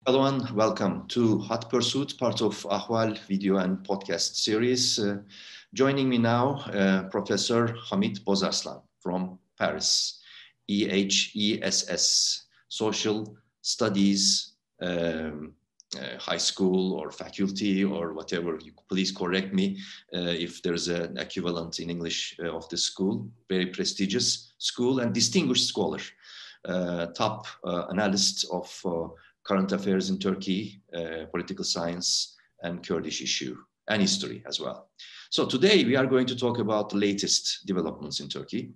Hello and welcome to Hot Pursuit, part of Ahval video and podcast series. Joining me now, Professor Hamit Bozarslan from Paris, EHESS, Social Studies, high school or faculty or whatever. Please correct me if there's an equivalent in English of the school. Very prestigious school and distinguished scholar, top analyst of current affairs in Turkey, political science, and Kurdish issue, and history as well. So today we are going to talk about the latest developments in Turkey,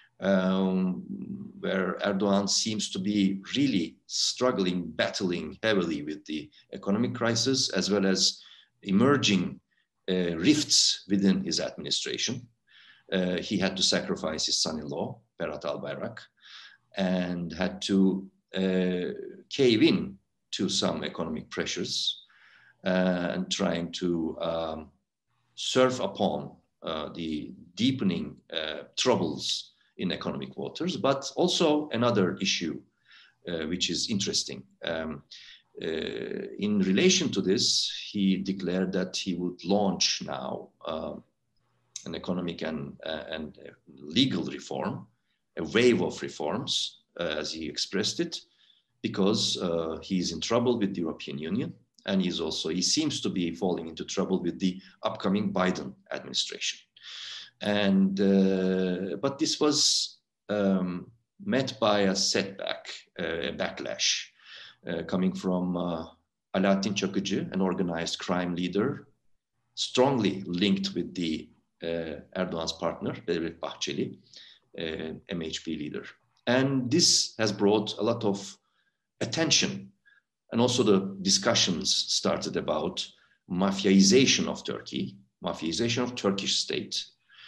where Erdoğan seems to be really struggling, battling heavily with the economic crisis, as well as emerging rifts within his administration. He had to sacrifice his son-in-law, Berat Albayrak, and had to cave in to some economic pressures and trying to surf upon the deepening troubles in economic waters, but also another issue which is interesting. In relation to this, he declared that he would launch now an economic and legal reform, a wave of reforms, as he expressed it, because he's in trouble with the European Union, and he seems to be falling into trouble with the upcoming Biden administration. And but this was met by a setback, a backlash, coming from Alaaddin Çakıcı, an organized crime leader, strongly linked with the Erdoğan's partner, Devlet Bahçeli, MHP leader. And this has brought a lot of attention, and also the discussions started about mafiaization of Turkey, mafiaization of Turkish state,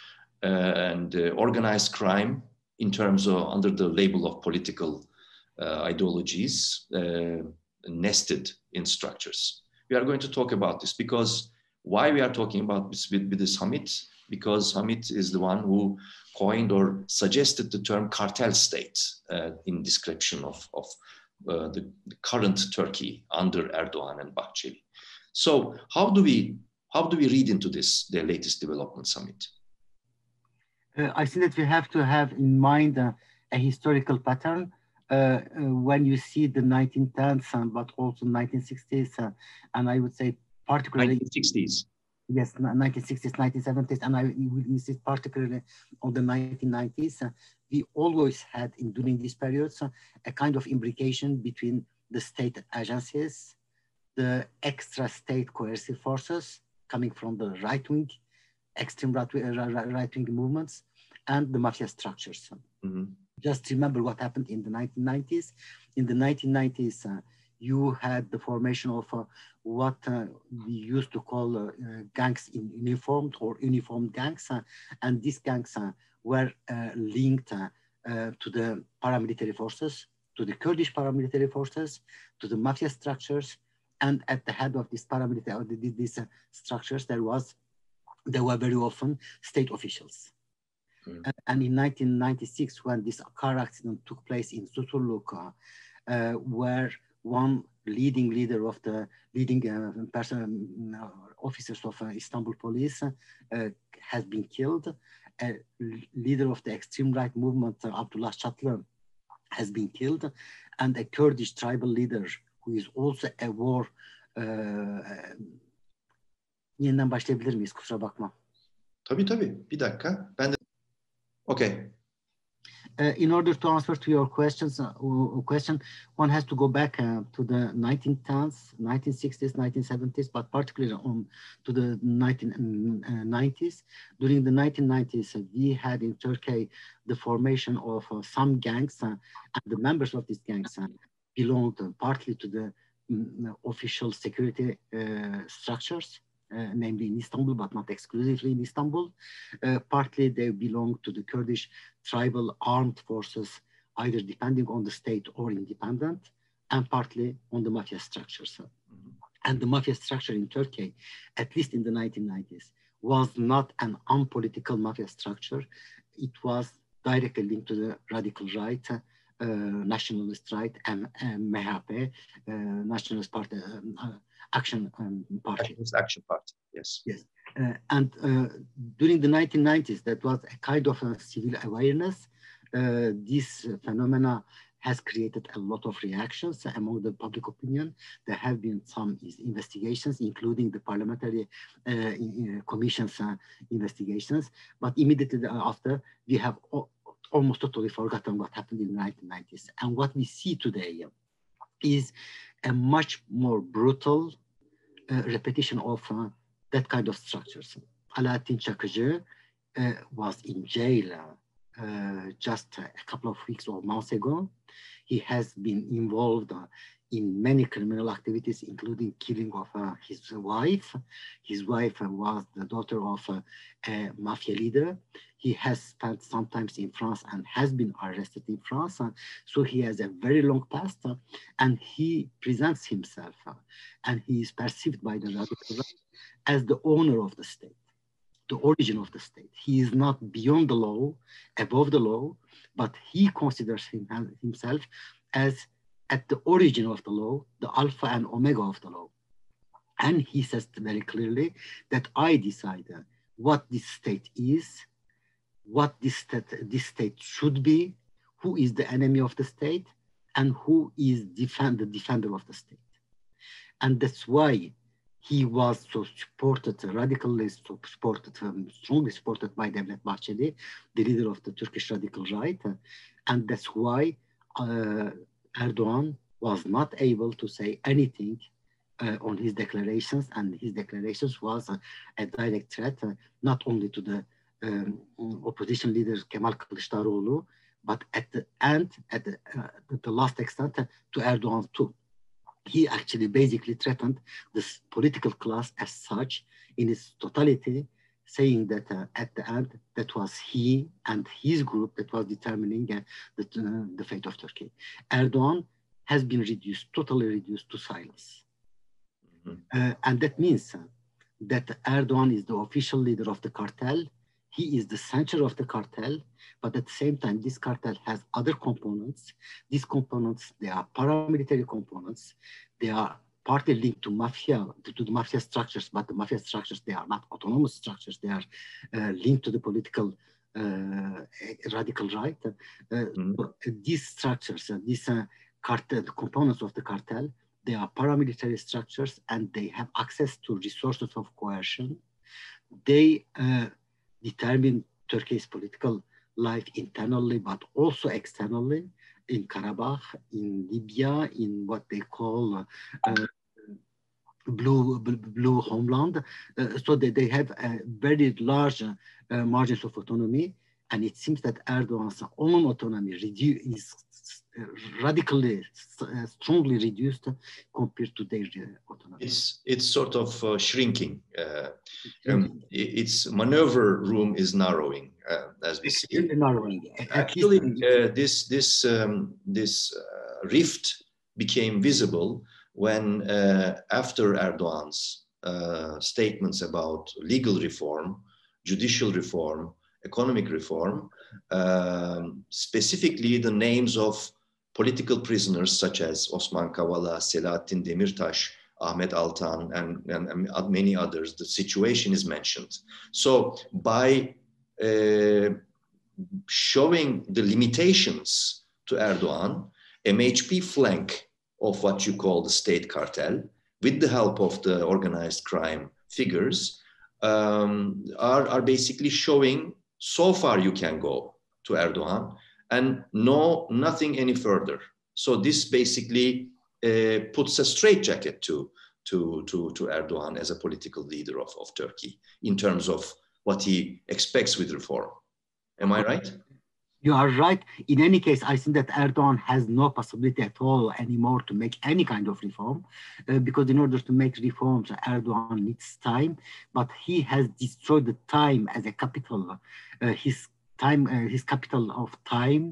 and organized crime in terms of under the label of political ideologies nested in structures. We are going to talk about this because why we are talking about this with this Hamit? Because Hamit is the one who coined or suggested the term cartel state in description of the current Turkey under Erdoğan and Bahçeli. So how do we read into this, the latest development, Hamit? I think that we have to have in mind a historical pattern when you see the 1910s, but also 1960s, and I would say particularly 1960s. Yes, 1960s, 1970s, and I will insist particularly on the 1990s. We always had, during these periods, a kind of imbrication between the state agencies, the extra state coercive forces coming from the right-wing, extreme right-wing movements, and the mafia structures. Mm-hmm. Just remember what happened in the 1990s. In the 1990s, you had the formation of what we used to call gangs in uniformed or uniformed gangs. And these gangs were linked to the paramilitary forces, to the Kurdish paramilitary forces, to the mafia structures. And at the head of these paramilitary, these structures, there were very often state officials. Mm. And in 1996, when this car accident took place in Susurluk, where one leading leader of the leading officers of Istanbul police has been killed. A leader of the extreme right movement, Abdullah Çatlı, has been killed. And a Kurdish tribal leader who is also a war... Yeniden başlayabilir miyiz? Kusura bakma. Tabii. Bir dakika. Okay. In order to answer to your question, one has to go back to the 1910s, 1960s, 1970s, but particularly to the 1990s. During the 1990s, we had in Turkey the formation of some gangs, and the members of these gangs belonged partly to the official security structures, namely in Istanbul, but not exclusively in Istanbul. Partly they belong to the Kurdish tribal armed forces, either depending on the state or independent, and partly on the mafia structures. Mm-hmm. And the mafia structure in Turkey, at least in the 1990s, was not an unpolitical mafia structure. It was directly linked to the radical right nationalist right, and MHP, Nationalist Party, Action Party. Nationalist Action Party, yes. Yes, and during the 1990s, that was a kind of a civil awareness. This phenomena has created a lot of reactions among the public opinion. There have been some investigations, including the parliamentary commission's investigations. But immediately after, we have almost totally forgotten what happened in the 1990s. And what we see today is a much more brutal repetition of that kind of structures. Alaaddin Çakıcı was in jail just a couple of weeks or months ago. He has been involved in many criminal activities, including killing of his wife. His wife was the daughter of a mafia leader. He has spent some time in France and has been arrested in France. So he has a very long past, and he presents himself and he is perceived by the radical right as the owner of the state, the origin of the state. He is not beyond the law, above the law, but he considers himself as at the origin of the law, the alpha and omega of the law. And he says very clearly that I decide what this state is, what this state should be, who is the enemy of the state, and who is the defender of the state. And that's why he was so supported, radically supported, strongly supported by Devlet Bahçeli, the leader of the Turkish radical right. And that's why Erdoğan was not able to say anything on his declarations, and his declarations was a direct threat, not only to the opposition leader Kemal Kılıçdaroğlu, but at the end, at the last extent, to Erdoğan too. He actually basically threatened this political class as such in its totality, saying that at the end, that was he and his group that was determining the fate of Turkey. Erdoğan has been totally reduced to silence. Mm-hmm. And that means that Erdoğan is the official leader of the cartel. He is the center of the cartel, but at the same time, this cartel has other components. These components, they are paramilitary components. They are partly linked to mafia, to the mafia structures, but the mafia structures, they are not autonomous structures. They are linked to the political radical right. These structures, these cartel, the components of the cartel, they are paramilitary structures, and they have access to resources of coercion. They determine Turkey's political life internally, but also externally, in Karabakh, in Libya, in what they call blue homeland. So they have a very large margins of autonomy. And it seems that Erdoğan's own autonomy is radically, strongly reduced compared to their autonomy. It's sort of shrinking. Its maneuver room is narrowing, as we see. Narrowing. Actually, this rift became visible when, after Erdoğan's statements about legal reform, judicial reform, economic reform, specifically the names of political prisoners such as Osman Kavala, Selahattin Demirtas, Ahmet Altan, and many others, the situation is mentioned. So by showing the limitations to Erdoğan, MHP flank of what you call the state cartel, with the help of the organized crime figures, are basically showing so far you can go to Erdoğan, and nothing any further. So this basically puts a straitjacket to Erdoğan as a political leader of Turkey in terms of what he expects with reform. Am I right? You are right. In any case, I think that Erdoğan has no possibility at all anymore to make any kind of reform, because in order to make reforms, Erdoğan needs time, but he has destroyed the time as a capital, his capital of time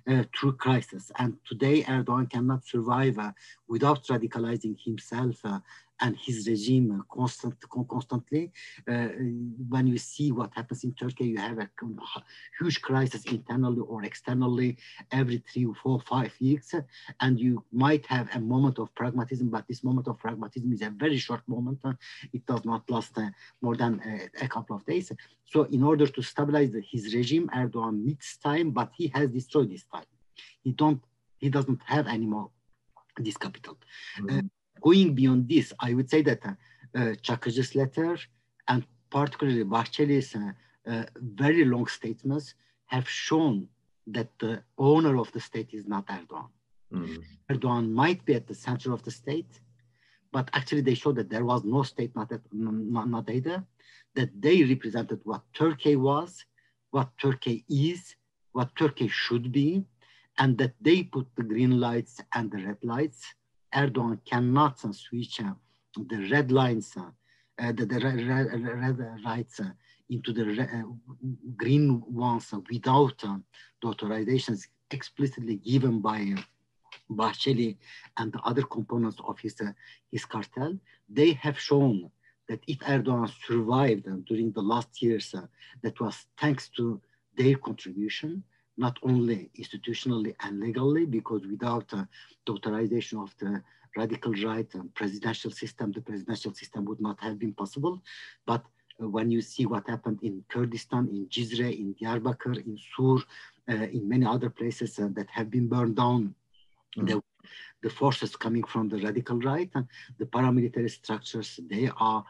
through crisis. And today, Erdoğan cannot survive without radicalizing himself and his regime constantly. When you see what happens in Turkey, you have a huge crisis internally or externally every 3, 4, 5 weeks. And you might have a moment of pragmatism, but this moment of pragmatism is a very short moment. It does not last more than a couple of days. So in order to stabilize his regime, Erdoğan needs time, but he has destroyed this time. He doesn't have anymore this capital. Mm-hmm. Going beyond this, I would say that Çakıcı's letter and particularly Bahçeli's very long statements have shown that the owner of the state is not Erdoğan. Mm-hmm. Erdoğan might be at the center of the state, but actually they show that there was no state, not either, that they represented what Turkey was, what Turkey is, what Turkey should be, and that they put the green lights and the red lights. Erdoğan cannot switch the red lines, the red lights into the green ones without the authorizations explicitly given by Bahçeli and the other components of his cartel. They have shown that if Erdoğan survived during the last years, that was thanks to their contribution, not only institutionally and legally, because without the authorization of the radical right and presidential system, the presidential system would not have been possible. But when you see what happened in Kurdistan, in Cizre, in Diyarbakir, in Sur, in many other places that have been burned down, the forces coming from the radical right, and the paramilitary structures, they are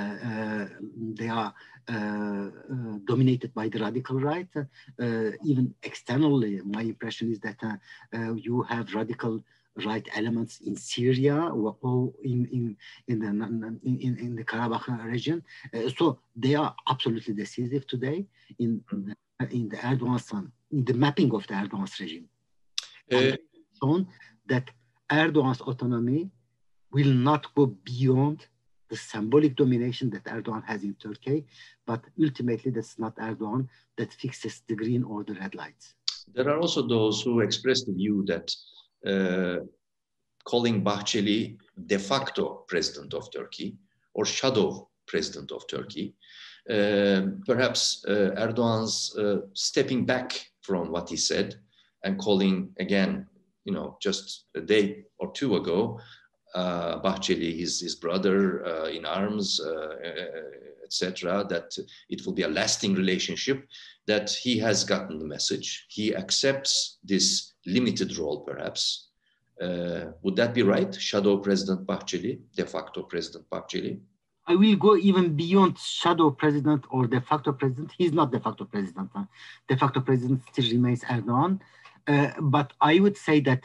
dominated by the radical right. Even externally, my impression is that you have radical right elements in Syria or in the Karabakh region. So they are absolutely decisive today in the Erdoğan's, in the mapping of the Erdoğan's regime. Shown that Erdoğan's autonomy will not go beyond the symbolic domination that Erdoğan has in Turkey, but ultimately that's not Erdoğan that fixes the green or the red lights. There are also those who express the view that calling Bahçeli de facto president of Turkey or shadow president of Turkey, perhaps Erdoğan's stepping back from what he said and calling again, just a day or two ago, Bahçeli, his brother in arms, etc., that it will be a lasting relationship, that he has gotten the message. He accepts this limited role, perhaps. Would that be right? Shadow President Bahçeli, de facto President Bahçeli? I will go even beyond shadow president or de facto president. He's not de facto president. De facto president still remains Erdoğan. But I would say that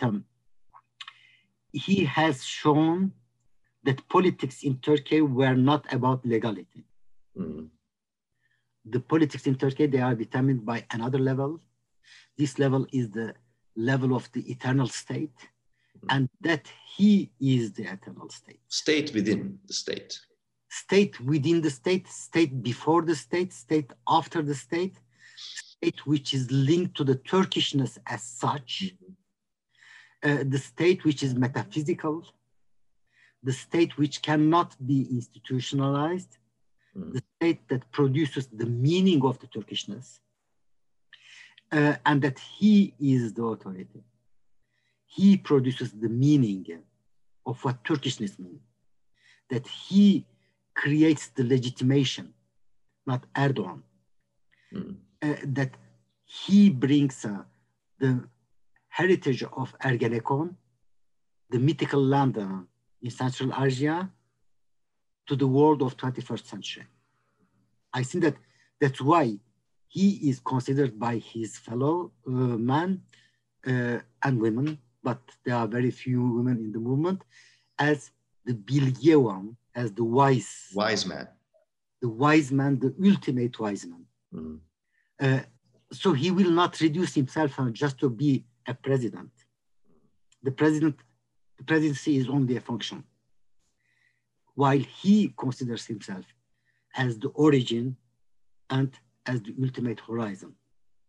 he has shown that politics in Turkey were not about legality. Mm. The politics in Turkey, they are determined by another level. This level is the level of the eternal state, and that he is the eternal state. State within the state. State within the state, state before the state, state after the state, state which is linked to the Turkishness as such, the state which is metaphysical, the state which cannot be institutionalized, the state that produces the meaning of the Turkishness, and that he is the authority. He produces the meaning of what Turkishness means, that he creates the legitimation, not Erdoğan, that he brings the heritage of Ergenekon, the mythical land in Central Asia, to the world of 21st century. I think that that's why he is considered by his fellow men and women, but there are very few women in the movement, as the bilge one, as the wise man. The wise man, the ultimate wise man. So he will not reduce himself just to be a president. The presidency is only a function. While he considers himself as the origin and as the ultimate horizon.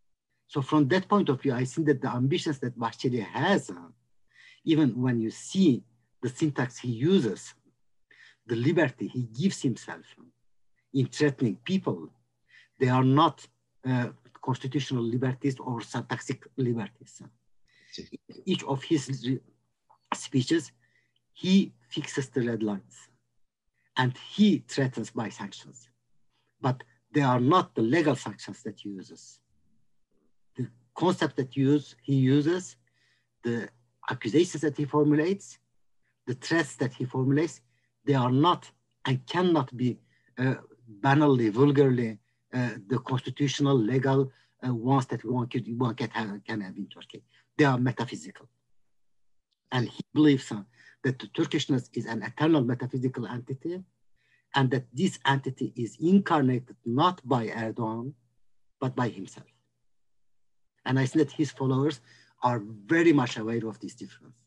So from that point of view, I think that the ambitions that Bahçeli has, even when you see the syntax he uses, the liberty he gives himself in threatening people, they are not constitutional liberties or syntaxic liberties. Each of his speeches, he fixes the red lines and he threatens by sanctions, but they are not the legal sanctions that he uses. The concept that he uses, the accusations that he formulates, the threats that he formulates, they are not and cannot be banally, vulgarly, the constitutional, legal ones that one can have in Turkey. They are metaphysical. And he believes that the Turkishness is an eternal metaphysical entity, and that this entity is incarnated not by Erdoğan, but by himself. And I think that his followers are very much aware of this difference.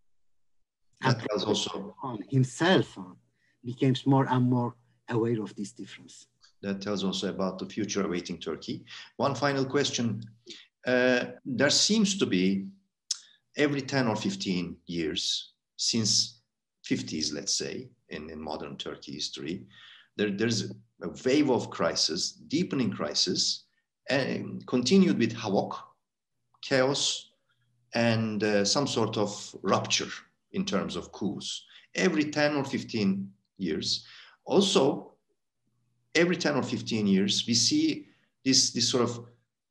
And also himself becomes more and more aware of this difference. That tells also about the future awaiting Turkey. One final question. There seems to be every 10 or 15 years, since 50s, let's say, in modern Turkey history, there's a wave of crisis, deepening crisis, and continued with havoc, chaos, and some sort of rupture in terms of coups. Every 10 or 15 years. Also, every 10 or 15 years, we see this sort of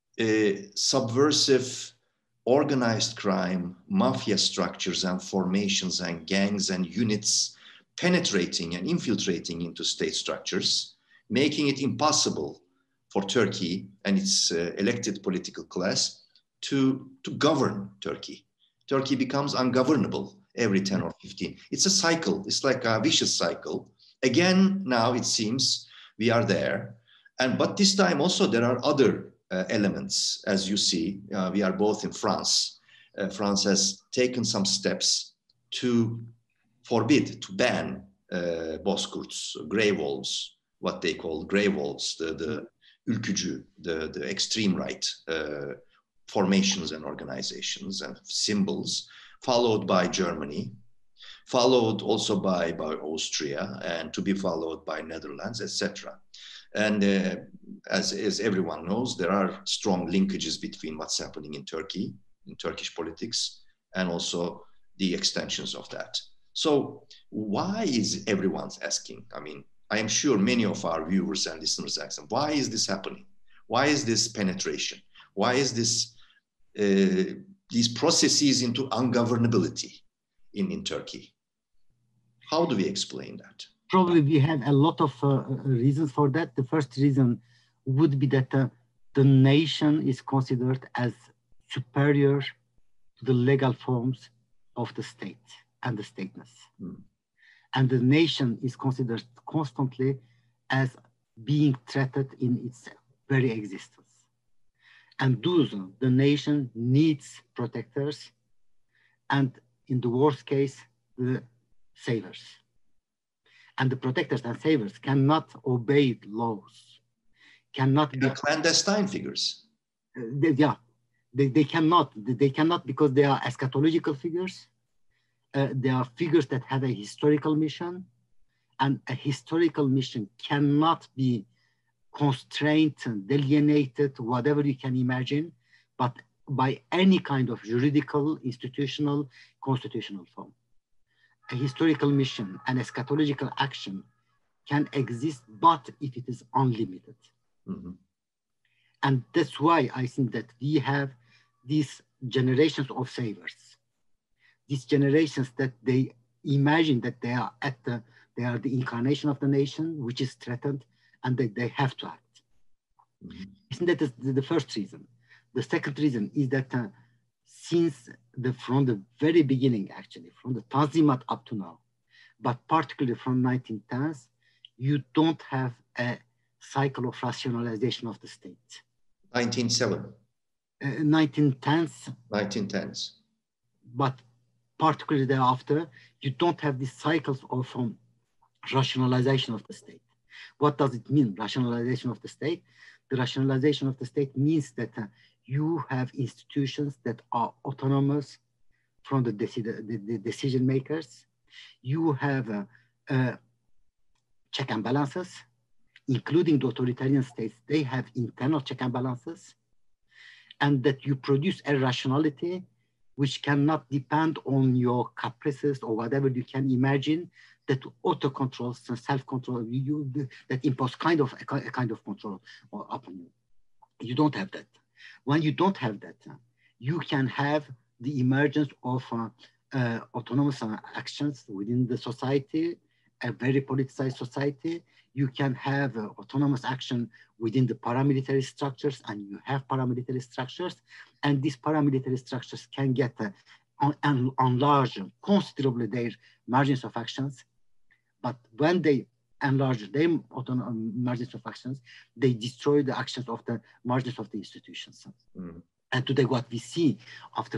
subversive, organized crime, mafia structures and formations and gangs and units penetrating and infiltrating into state structures, making it impossible for Turkey and its elected political class to govern Turkey. Turkey becomes ungovernable every 10 or 15. It's a cycle. It's like a vicious cycle. Again, now it seems we are there. But this time also there are other elements, as you see. We are both in France. France has taken some steps to forbid, to ban bozkurts, grey wolves, what they call grey wolves, the ülkücü, the extreme right formations and organizations and symbols, followed by Germany, followed also by Austria, and to be followed by Netherlands, etc. And as everyone knows, there are strong linkages between what's happening in Turkey, in Turkish politics, and also the extensions of that. So why is everyone's asking? I mean, I am sure many of our viewers and listeners ask, why is this happening? Why is this penetration? Why is this these processes into ungovernability in Turkey? How do we explain that? Probably we have a lot of reasons for that. The first reason would be that the nation is considered as superior to the legal forms of the state and the stateness. And the nation is considered constantly as being threatened in its very existence. And thus, the nation needs protectors, and in the worst case, the savers. And the protectors and savers cannot obey laws, cannot be clandestine figures. They cannot because they are eschatological figures. They are figures that have a historical mission, and a historical mission cannot be constrained and delineated, whatever you can imagine, but by any kind of juridical, institutional, constitutional form. A historical mission, an eschatological action can exist, but if it is unlimited. Mm-hmm. And that's why I think that we have these generations of savers, these generations that they imagine that they are the incarnation of the nation, which is threatened, and they have to act. Mm-hmm. I think that is the first reason. The second reason is that from the very beginning, actually, from the Tanzimat up to now, but particularly from 1910s, you don't have a cycle of rationalization of the state. 1907. 1910s. 1910s. But particularly thereafter, you don't have these cycles of rationalization of the state. What does it mean, rationalization of the state? The rationalization of the state means that you have institutions that are autonomous from the decision makers. You have check and balances, including the authoritarian states. They have internal check and balances, and that you produce a rationality which cannot depend on your caprices or whatever you can imagine, that auto-controls and self-control, that impose a kind of control upon you. You don't have that. When you don't have that, you can have the emergence of autonomous actions within the society, a very politicized society. You can have autonomous action within the paramilitary structures, and you have paramilitary structures, and these paramilitary structures can get enlarge considerably their margins of actions. But when they enlarge their margins of actions, they destroy the actions of the margins of the institutions. Mm. And today what we see after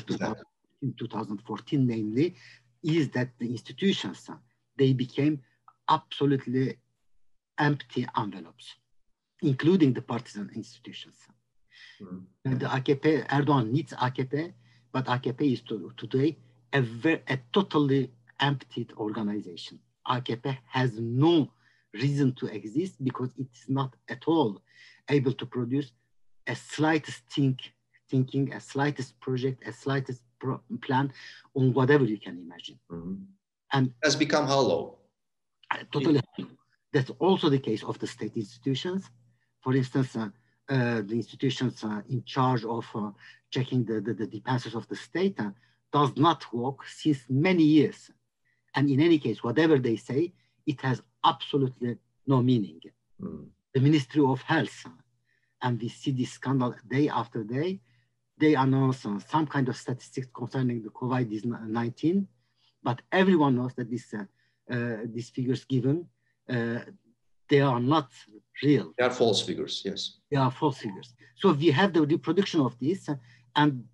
2014, namely, is that the institutions, they became absolutely empty envelopes, including the partisan institutions. Mm. And the AKP, Erdoğan needs AKP, but AKP is today a totally emptied organization. AKP has no reason to exist because it is not at all able to produce a slightest thinking, a slightest project, a slightest plan on whatever you can imagine. Mm-hmm. And it has become hollow. Totally hollow. That's also the case of the state institutions. For instance, the institutions in charge of checking the defenses of the state does not work since many years. And in any case, whatever they say, it has absolutely no meaning. Mm. The Ministry of Health, and we see this scandal day after day, they announce some kind of statistics concerning the COVID-19, but everyone knows that these figures given, they are not real. They are false figures, yes. They are false figures. So we have the reproduction of this, and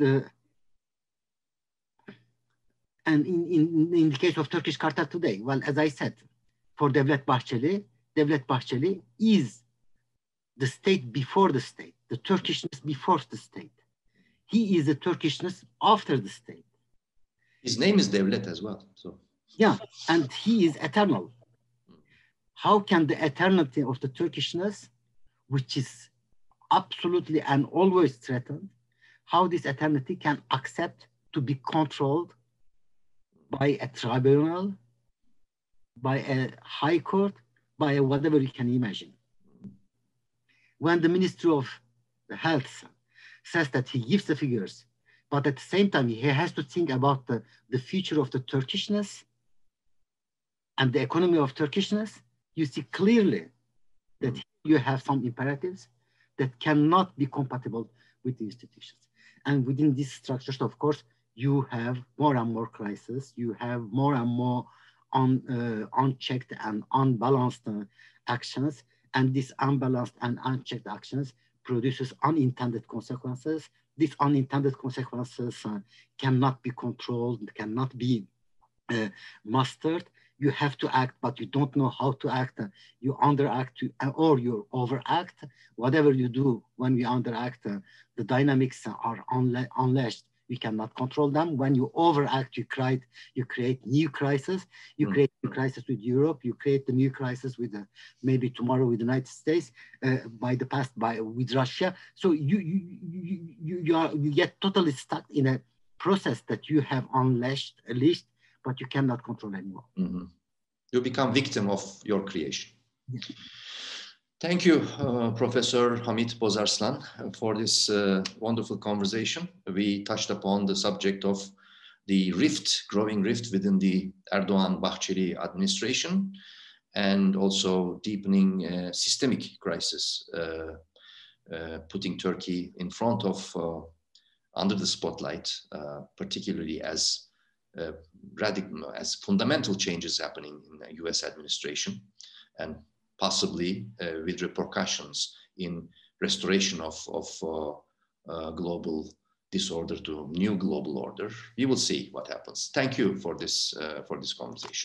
in the case of Turkish cartel today, well, as I said, for Devlet Bahçeli is the state before the state, the Turkishness before the state. He is a Turkishness after the state. His name is Devlet as well. So yeah, and he is eternal. How can the eternity of the Turkishness, which is absolutely and always threatened, how this eternity can accept to be controlled by a tribunal, by a high court, by whatever you can imagine? When the Ministry of Health says that he gives the figures, but at the same time, he has to think about the future of the Turkishness and the economy of Turkishness, you see clearly that you have some imperatives that cannot be compatible with the institutions. And within these structures, of course, you have more and more crises, you have more and more unchecked and unbalanced actions, and these unbalanced and unchecked actions produces unintended consequences. These unintended consequences cannot be controlled, cannot be mastered. You have to act, but you don't know how to act. You underact or you overact. Whatever you do when we underact, the dynamics are unleashed. We cannot control them. When you overact, you create new crises. You create new crisis with Europe. You create the new crisis with maybe tomorrow with the United States. With Russia. So you get totally stuck in a process that you have unleashed, but you cannot control anymore. Mm-hmm. You become victim of your creation. Yes. Thank you, Professor Hamit Bozarslan, for this wonderful conversation. We touched upon the subject of the growing rift within the Erdoğan-Bahçeli administration, and also deepening systemic crisis, putting Turkey in front of, under the spotlight, particularly as fundamental changes happening in the US administration, and possibly with repercussions in restoration of global disorder to new global order. We will see what happens. Thank you for this conversation.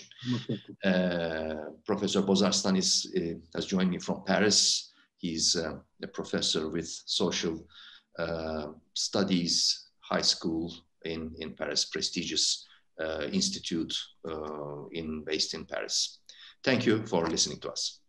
Professor Bozarslan has joined me from Paris. He's a professor with social studies high school in Paris, prestigious institute based in Paris. Thank you for listening to us.